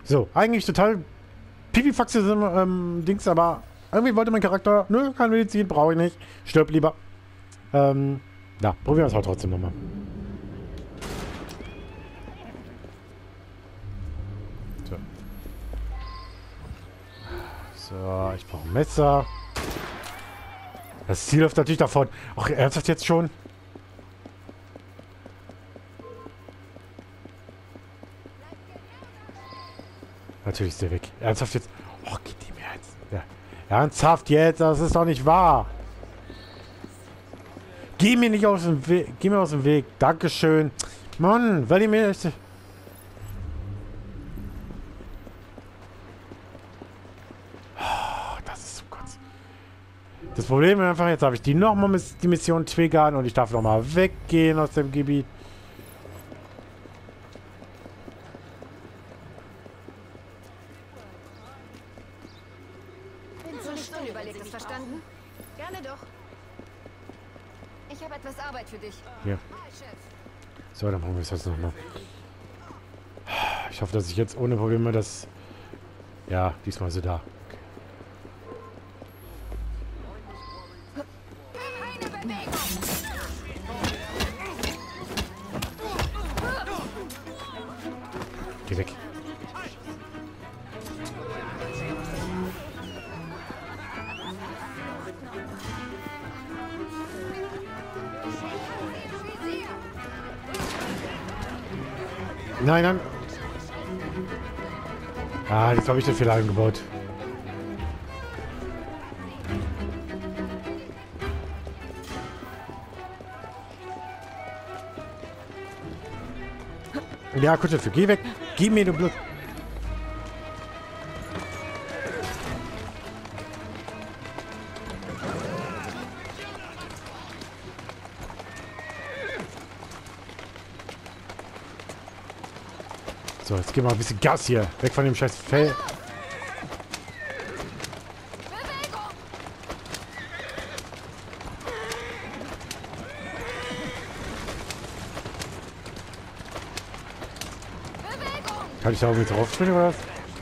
So, eigentlich total Pipifaxe Dings, aber irgendwie wollte mein Charakter, nö, keine Medizin, brauche ich nicht. Stirb lieber. Ja, probieren wir es halt trotzdem nochmal. So. So, ich brauche ein Messer. Das Ziel läuft natürlich davon. Ach, ernsthaft jetzt schon? Natürlich ist der weg. Ernsthaft jetzt? Oh, geht die mir jetzt? Ja. Ernsthaft jetzt? Das ist doch nicht wahr. Geh mir nicht aus dem Weg. Geh mir aus dem Weg. Dankeschön. Mann, weil ihr mir... Oh, das ist so kurz. Das Problem ist einfach, jetzt habe ich die nochmal die Mission triggern und ich darf nochmal weggehen aus dem Gebiet. Überlegtes verstanden? Gerne doch. Ich habe etwas Arbeit für dich. Ja. So, dann machen wir es jetzt nochmal. Ich hoffe, dass ich jetzt ohne Probleme das... Ja, diesmal ist sie da. Geh weg. Nein, nein. Ah, jetzt habe ich den Fehler eingebaut. Ja, kurz dafür. Geh weg. Gib mir den Blut. So, jetzt gehen wir mal ein bisschen Gas hier. Weg von dem scheiß Fell. Kann ich da irgendwie drauf springen oder was?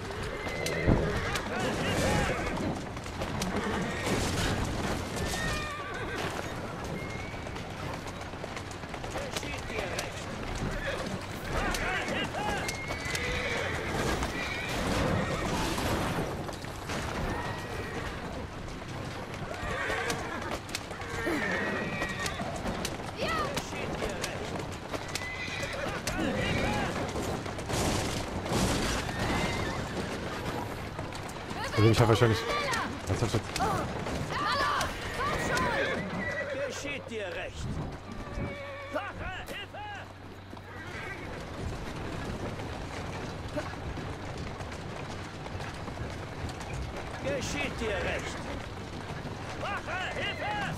Also ich habe wahrscheinlich... Was hast du? Geschieht dir recht. Wache, Hilfe! Geschieht dir recht. Wache, Hilfe!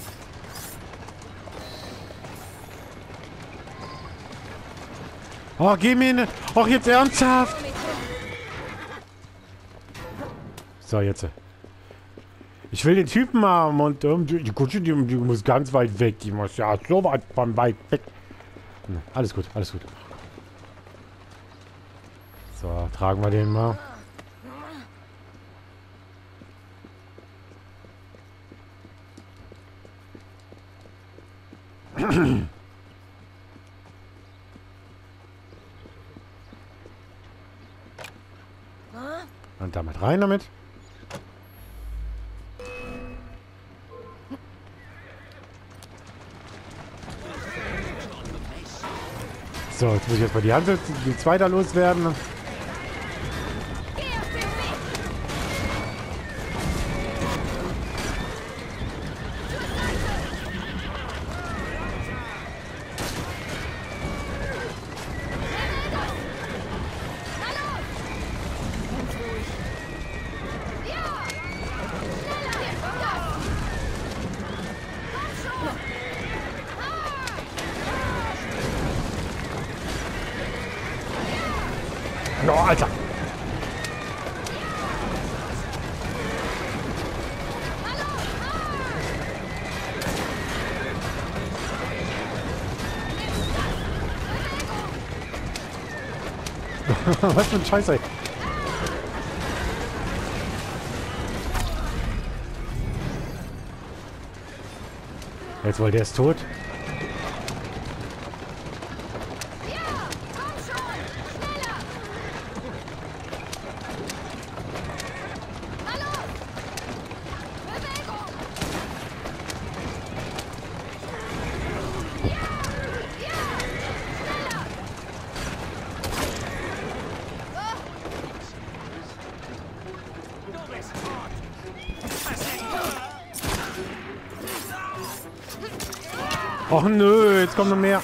Oh, geh mir ne... Och, jetzt ernsthaft! So, jetzt. Ich will den Typen haben und die Kutsche, die muss ganz weit weg. Die muss ja so weit von weit weg. Alles gut, alles gut. So, tragen wir den mal. Und damit rein damit. So, jetzt muss ich erstmal die Hand, die zweite loswerden. Oh, Alter! Was für ein Scheiß, ey. Jetzt wohl, der ist tot. Ja, komm schon! Schneller! Hallo! Bewegung! Ja! Ja! Schneller! Du bist tot. Versenkt. Och nö, jetzt kommt noch mehr.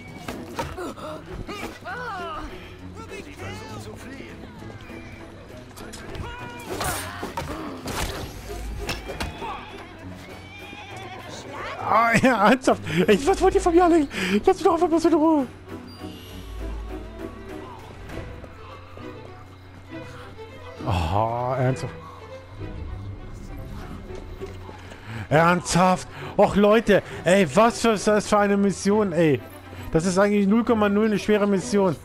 Ah, ja, ernsthaft. Ey, was wollt ihr von mir alle? Lass mich doch einfach bloß in Ruhe. Oh, ernsthaft. Ernsthaft? Och Leute, ey, was ist das für eine Mission, ey? Das ist eigentlich 0,0 eine schwere Mission.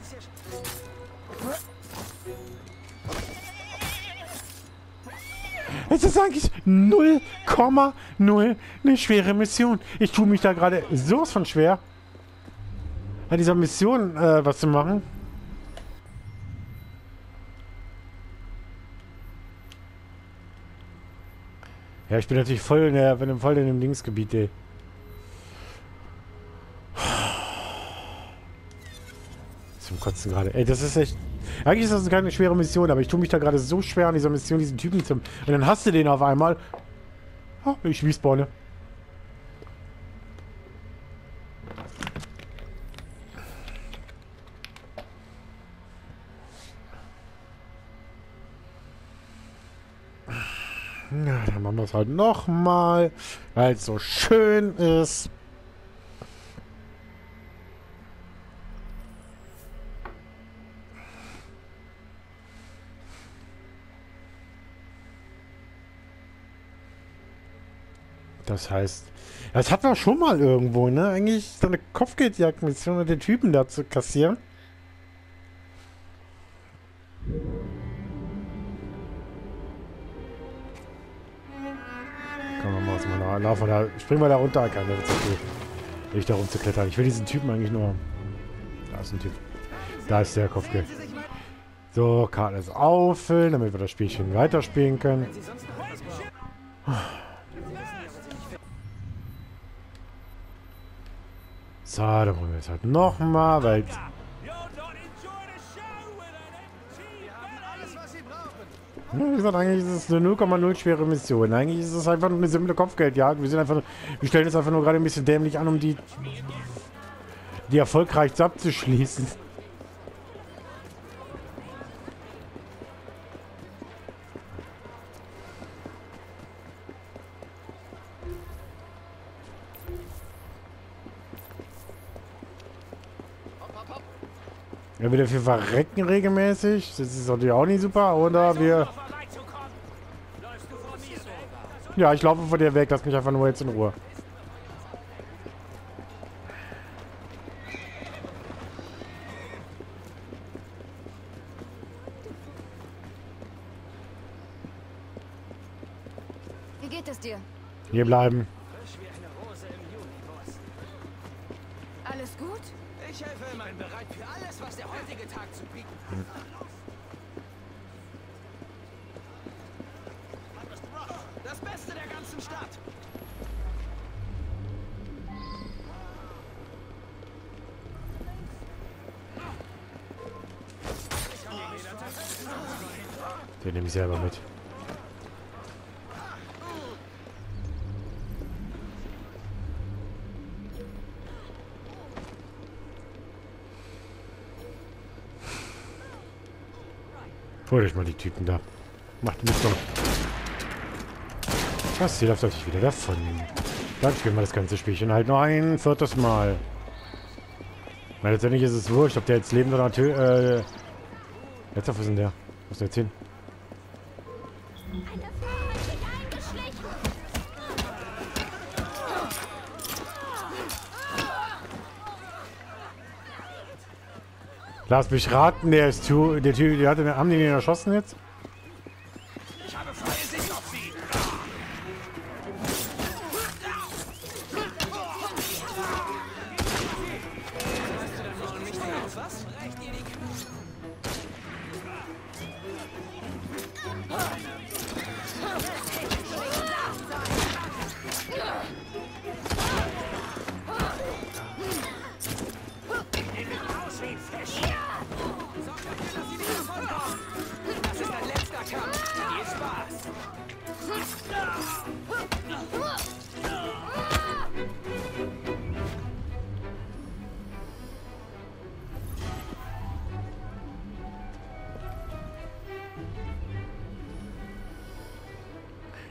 Es ist eigentlich 0,0 eine schwere Mission. Ich tue mich da gerade sowas von schwer, an dieser Mission was zu machen. Ja, ich bin natürlich voll in dem Linksgebiet, ey. Zum Kotzen gerade. Ey, das ist echt... Eigentlich ist das keine schwere Mission, aber ich tue mich da gerade so schwer an dieser Mission, diesen Typen zu... Und dann hast du den auf einmal. Oh, ich respawne. Na, dann machen wir es halt nochmal, weil es so schön ist. Das heißt, das hatten wir schon mal irgendwo, ne? Eigentlich so eine Kopfgeldjagd-Mission mit den Typen da zu kassieren. Komm, wir machen mal laufen wir da, springen wir da runter, kann das ist okay. Will ich da rumzuklettern. Ich will diesen Typen eigentlich nur. Da ist ein Typ. Da ist der Kopfgeld. So, Karten ist auffüllen, damit wir das Spielchen weiterspielen können. So, dann wollen wir jetzt halt nochmal, weil... Ja, wie gesagt, eigentlich ist es eine 0,0 schwere Mission. Eigentlich ist es einfach nur eine simple Kopfgeldjagd. Wir stellen es einfach nur gerade ein bisschen dämlich an, um die erfolgreich abzuschließen. Ja, wieder wir verrecken regelmäßig. Das ist natürlich auch nicht super. Oder wir... Ja, ich laufe von dir weg. Lass mich einfach nur jetzt in Ruhe. Wie geht es dir? Hier bleiben. Alles gut? Ich helfe immer bereit für alles, was der heutige Tag zu bieten hat. Das Beste der ganzen Stadt. Den nehme ich selber mit. Holt euch mal die Typen da. Macht nichts doch. Was? Hier läuft euch wieder davon. Dann spielen wir das ganze Spielchen halt noch ein viertes Mal. Weil letztendlich ist es wurscht, ob der jetzt lebend oder tötet. Jetzt auf, wo ist denn der? Wo ist der jetzt hin? Lass mich raten, der ist der Typ, haben die den erschossen jetzt? Ich habe freie Sicht auf sie.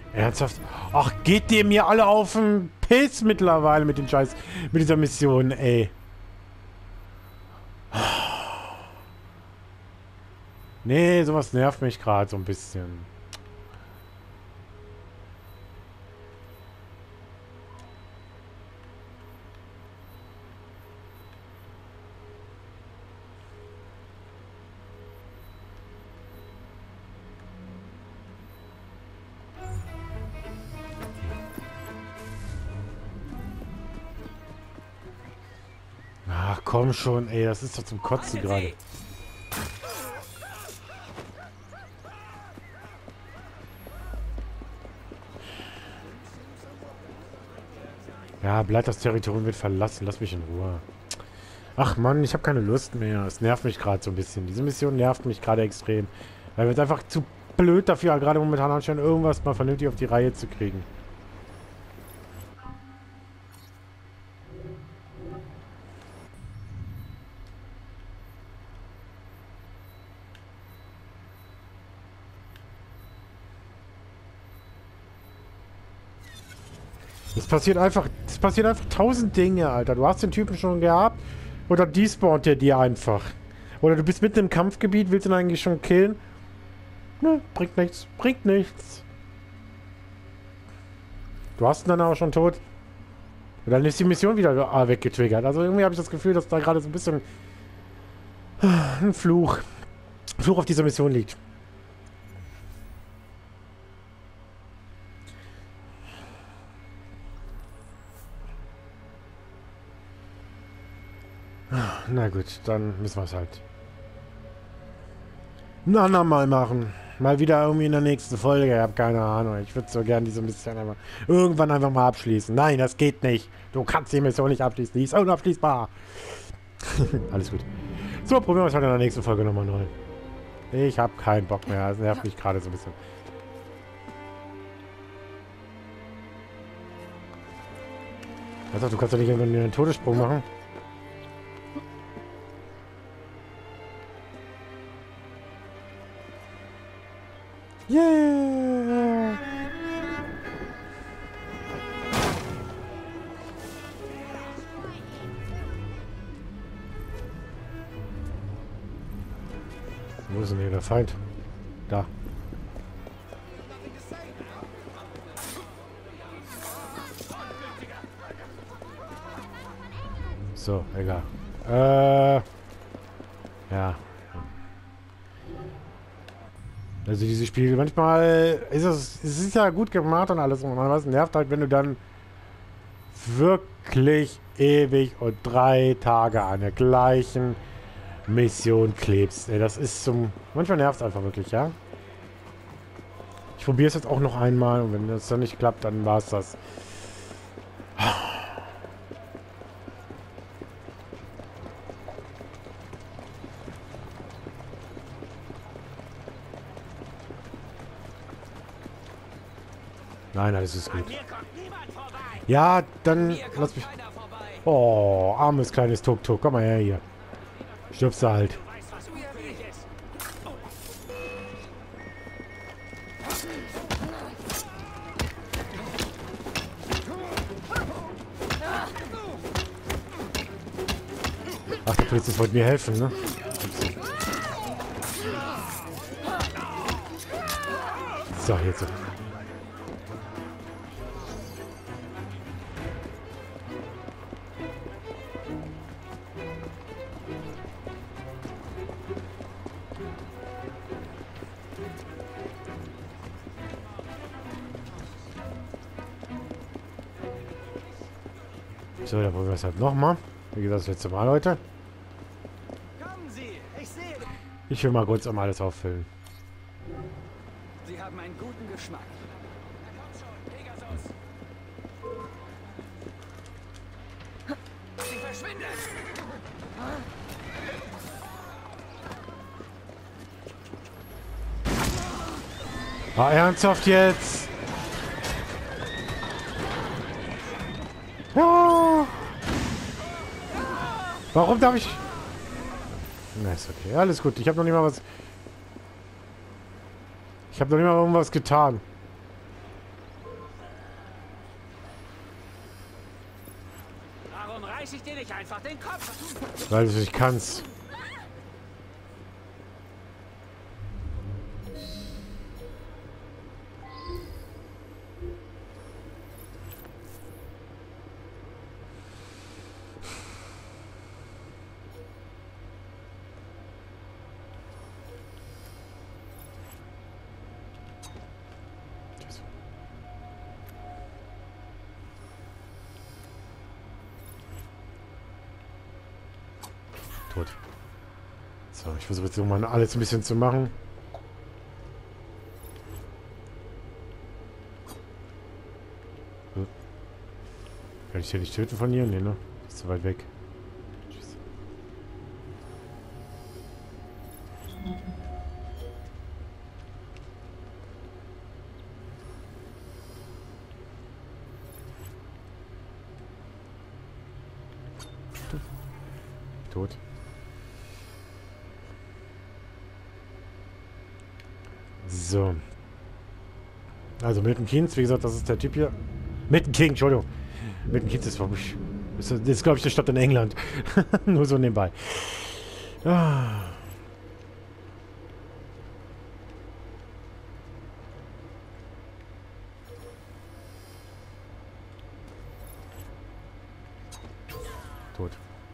Ernsthaft? Ach, geht ihr mir alle auf den Piss mittlerweile mit den Scheiß, mit dieser Mission, ey. Nee, sowas nervt mich gerade so ein bisschen. Ach, komm schon, ey, das ist doch zum Kotzen gerade. Ja, bleibt das Territorium wird verlassen. Lass mich in Ruhe. Ach Mann, ich habe keine Lust mehr. Es nervt mich gerade so ein bisschen. Diese Mission nervt mich gerade extrem. Weil wir es einfach zu blöd dafür gerade momentan anstellen, irgendwas mal vernünftig auf die Reihe zu kriegen. Es passiert einfach 1000 Dinge, Alter. Du hast den Typen schon gehabt oder despawnt der dir einfach. Oder du bist mitten im Kampfgebiet, willst ihn eigentlich schon killen? Ne, bringt nichts. Bringt nichts. Du hast ihn dann aber schon tot. Und dann ist die Mission wieder weggetriggert. Also irgendwie habe ich das Gefühl, dass da gerade so ein bisschen ein Fluch auf dieser Mission liegt. Na gut, dann müssen wir es halt ein andermal machen. Mal wieder irgendwie in der nächsten Folge. Ich habe keine Ahnung. Ich würde so gern diese Mission einfach irgendwann einfach mal abschließen. Nein, das geht nicht. Du kannst die Mission nicht abschließen. Die ist unabschließbar. Alles gut. So, probieren wir es halt in der nächsten Folge nochmal neu. Ich habe keinen Bock mehr. Das nervt mich gerade so ein bisschen. Also, du kannst doch nicht irgendwann einen Todessprung machen. Yeah! Wo ist denn hier der Feind? Da. So, egal. Ja. Also dieses Spiel, manchmal ist es ist ja gut gemacht und alles, und was nervt halt, wenn du dann wirklich ewig und 3 Tage an der gleichen Mission klebst. Ey, das ist zum... Manchmal nervt es einfach wirklich, ja? Ich probiere es jetzt auch noch einmal und wenn das dann nicht klappt, dann war es das. Nein, alles ist gut. Ja, dann lass mich... Oh, armes kleines Tuk-Tuk. Komm mal her hier. Stirbst du halt. Ach, der Polizist wollte mir helfen, ne? So, jetzt so. So, dann probieren wir es halt nochmal. Wie gesagt, das letzte Mal, Leute. Kommen Sie, ich sehe. Ich will mal kurz um alles auffüllen. Sie haben einen guten Geschmack. Na komm schon, Pegasus. Sie verschwindet. Ah, ernsthaft jetzt? Ja. Warum darf ich... Na, ist okay. Alles gut. Ich habe noch nicht mal was... Ich habe noch nicht mal irgendwas getan. reiß ich dir nicht einfach den Kopf. Weil du es nicht kannst. Tot. So, ich versuche jetzt so mal alles ein bisschen zu machen. So. Kann ich den nicht töten von hier? Nee, ne? Ist zu weit weg. Tschüss. Tot. So. Also Milton Keynes, wie gesagt, das ist der Typ hier. Milton King, Entschuldigung. Milton Keynes ist, ist glaube ich, eine Stadt in England. Nur so nebenbei. Ah. Tot.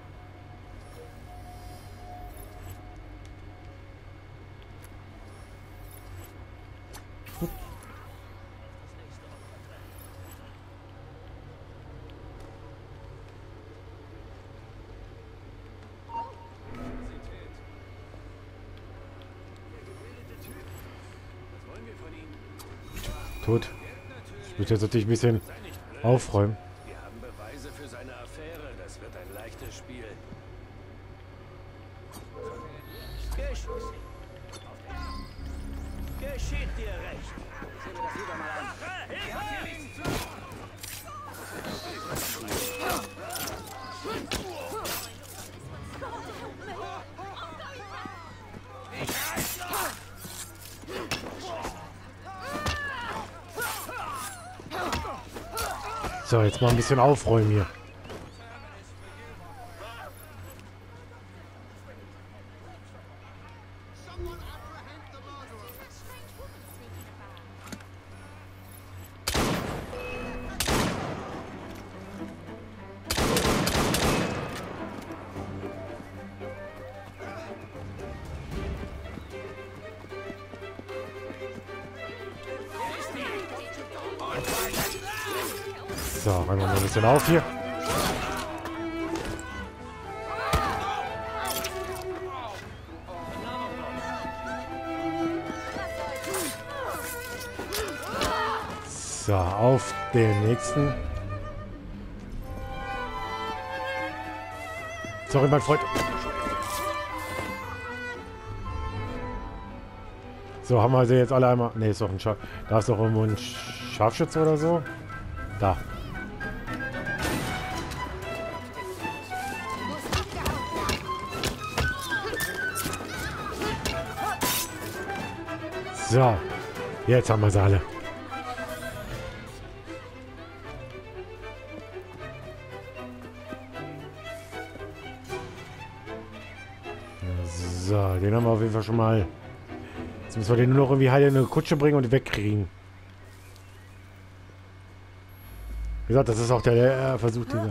Tot. Ich muss jetzt natürlich ein bisschen aufräumen. Wir haben Beweise für seine Affäre. Das wird ein leichtes Spiel. Geschieht dir recht. Sehen wir das lieber mal an. Er hat hier nichts zu. So, jetzt mal ein bisschen aufräumen hier. So, räumen wir mal ein bisschen auf hier. So, auf den nächsten. Sorry, mein Freund. So, haben wir sie jetzt alle einmal... Ne, ist doch ein Schaf... Da ist doch irgendwo ein Scharfschütze oder so. Da. So. Jetzt haben wir sie alle. So, den haben wir auf jeden Fall schon mal. Jetzt müssen wir den nur noch irgendwie heil in eine Kutsche bringen und wegkriegen. Wie gesagt, das ist auch der Versuch dieser.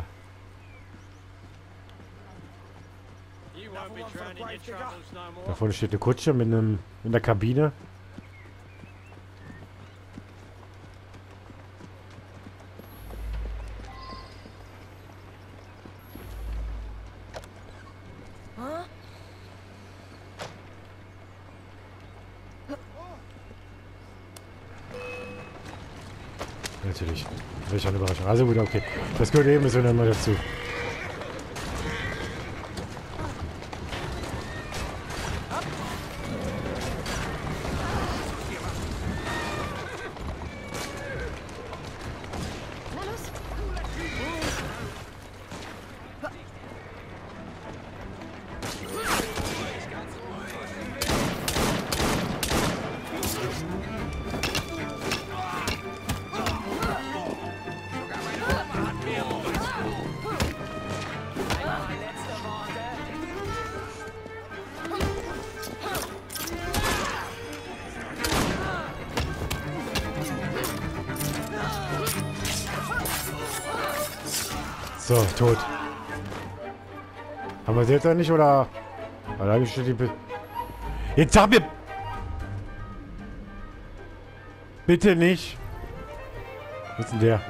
Da vorne steht eine Kutsche mit einem in der Kabine. Natürlich. Welch eine Überraschung. Also gut, okay. Das gehört eben so dann mal dazu. So, tot. Haben wir sie jetzt eigentlich, oder? Alleine steht die... Jetzt sag mir... Bitte nicht. Was ist denn der?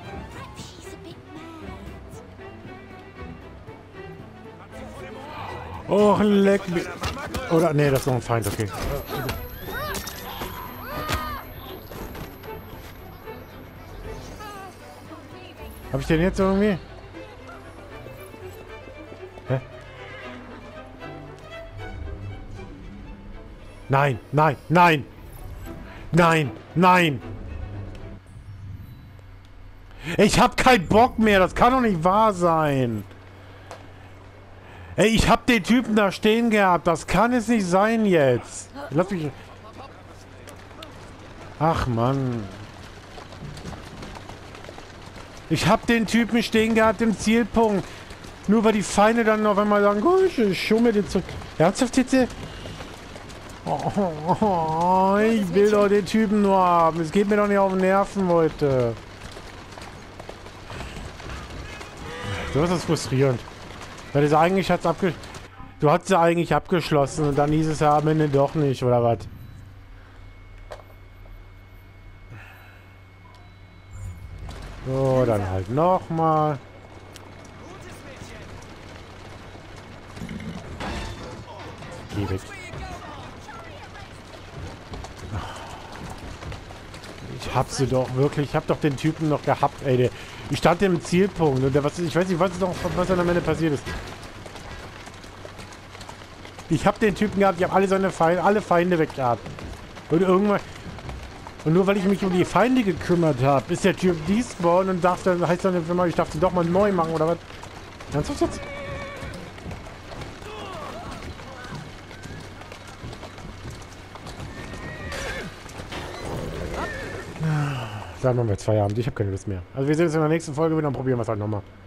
Och, leck mich. Oder, nee, das ist noch ein Feind, okay. Hab ich den jetzt irgendwie? Hä? Nein, nein, nein! Nein, nein! Ich hab keinen Bock mehr, das kann doch nicht wahr sein! Ey, ich hab den Typen da stehen gehabt, das kann es nicht sein jetzt! Lass mich... Ach, Mann. Ich hab den Typen stehen gehabt im Zielpunkt. Nur weil die Feinde dann noch einmal sagen, oh, ich schau mir den zurück. Ernsthaft jetzt? Oh, ich will doch den Typen nur haben. Es geht mir doch nicht auf den Nerven heute. So ist das frustrierend. Weil das eigentlich hat's Du hast ja eigentlich abgeschlossen und dann hieß es ja am Ende doch nicht, oder was? So, dann halt nochmal. Geh weg. Ich hab sie doch wirklich. Ich hab doch den Typen noch gehabt, ey. Ich stand im Zielpunkt und ich weiß nicht, was dann am Ende passiert ist. Ich hab den Typen gehabt, ich habe alle Feinde weg gehabt. Und irgendwann. Und nur weil ich mich um die Feinde gekümmert habe, ist der Typ despawn und heißt dann immer, ich darf sie doch mal neu machen, oder was? Ernsthaft jetzt? Dann machen wir jetzt Feierabend. Ich habe keine Lust mehr. Also wir sehen uns in der nächsten Folge wieder und probieren wir es halt nochmal.